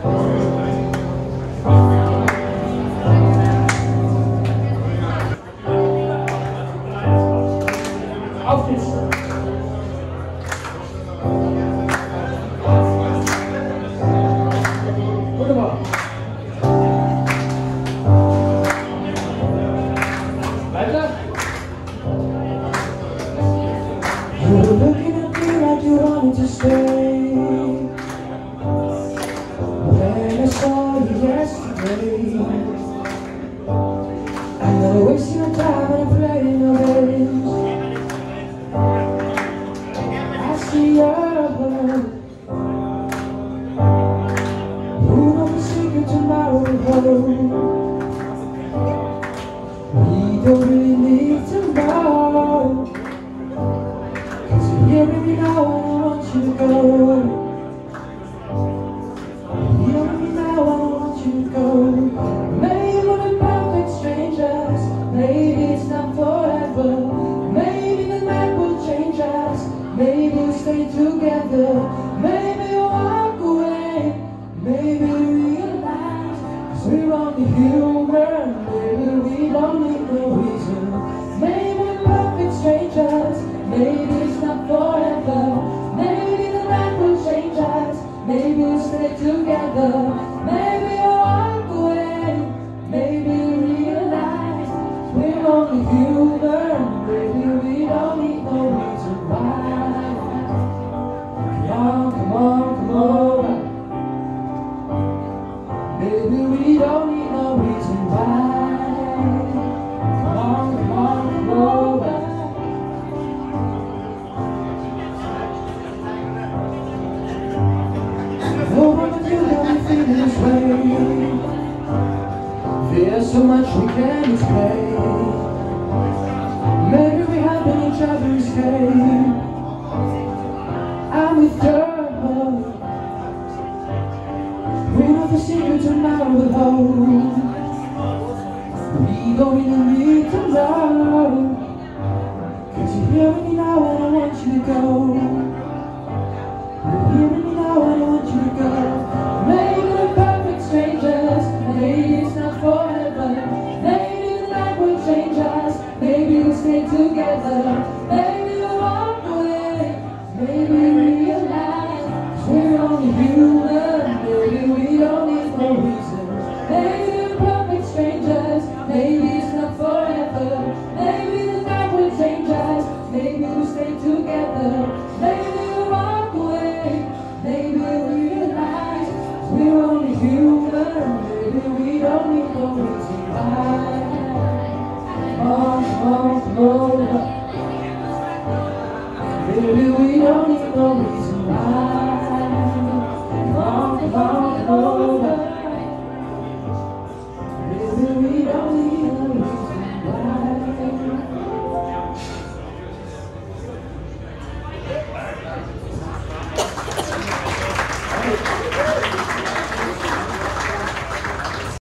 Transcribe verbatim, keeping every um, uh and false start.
Auf geht's! Wunderbar! Weiter! You were looking at me like you wanted to stay. When I saw you yesterday, I'm not wasting my time and I'm playing no games. I see your heart. Who knows the secret tomorrow will hold? We don't really need to know, 'cause you're hearing me now and I want you to go. You're hearing me now and I want you to go. Maybe we're the perfect strangers. Maybe it's not forever. Maybe the night will change us. Maybe we'll stay together. Maybe we'll walk away. Maybe we realize 'cause we're only human. Maybe we don't need no reason. Maybe we're perfect strangers. Maybe it's not forever. Maybe the night will change us. Maybe we'll stay together. Maybe we'll walk away. Maybe we realize we're only human. Maybe we don't need no reason why. Come on, come on, come on. Maybe we don't need no reason why. Come on, come on, come on. No one of you got me feeling this way. There's so much we can't explain. Maybe we have been each other's game. I'm with her. We know the secret tomorrow will hold. We don't even need to know, 'cause you're hearing me now and I want you to go. You're hearing me now and I want you to go. Maybe we're perfect strangers. Maybe it's not forever. Maybe the night will change us. Maybe we'll stay together. Maybe we'll walk away. Maybe we realize 'cause we're only human. Maybe we don't need no reason. Maybe we're perfect strangers. Maybe it's not forever. Maybe the night will change us. Maybe we'll stay together. Maybe we'll walk away. Maybe we realize 'cause we're only human. Maybe we don't need no reason why. Come on, come on, come on. Maybe we don't need no reason why.